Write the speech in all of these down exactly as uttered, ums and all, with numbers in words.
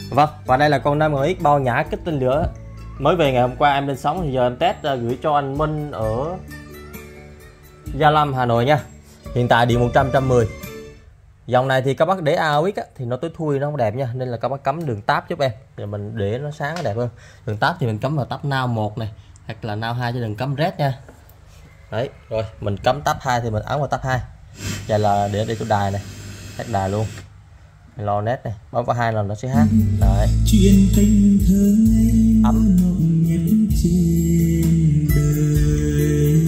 Vâng, và đây là con năm X bao nhã kích tên lửa mới về ngày hôm qua em lên sóng, thì giờ em test uh, gửi cho anh Minh ở Gia Lâm, Hà Nội nha. Hiện tại điện một trăm, một trăm mười. Dòng này thì các bác để a o ích thì nó tối thui, nó không đẹp nha, nên là các bác cắm đường tab giúp em, rồi mình để nó sáng nó đẹp hơn. Đường tab thì mình cắm vào tab now một này, hoặc là now hai, chứ đừng cắm red nha. Đấy, rồi mình cắm tab hai thì mình ấn vào tab hai. Vậy là để để chỗ đài này, hát đài luôn. Lo nét này, bấm vào hai lần nó sẽ hát. Đấy. Chuyện tình thơ ấm mộng nhất trên đời.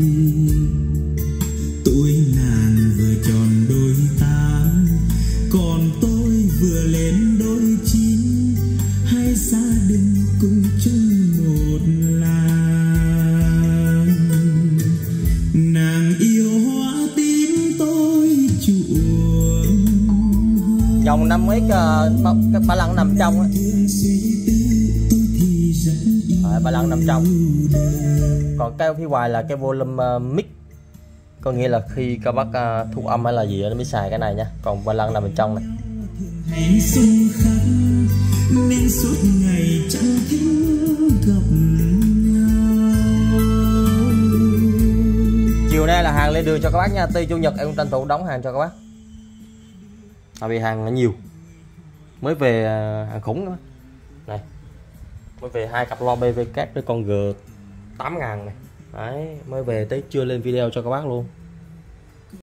Tôi nàng vừa tròn đôi tám, còn tôi vừa lên đôi chín. Hai gia đình cùng chung một làng. Nàng yêu hoa tím tôi chuộng. Dòng năm X uh, ba lăng nằm trong á. À, ba lăng nằm trong. Còn cái phía ngoài là cái volume uh, mic, có nghĩa là khi các bác uh, thu âm hay là gì nó mới xài cái này nha. Còn ba lăng nằm bên trong này. Nên suốt ngày chẳng thích gặp nhau. Chiều nay là hàng lên đường cho các bác nha. Từ chủ nhật em tranh thủ đóng hàng cho các bác. Tại vì hàng nhiều, mới về hàng khủng đó. Này, mới về hai cặp lo bê vê kép với con G tám ngàn này. Đấy, mới về tới chưa lên video cho các bác luôn.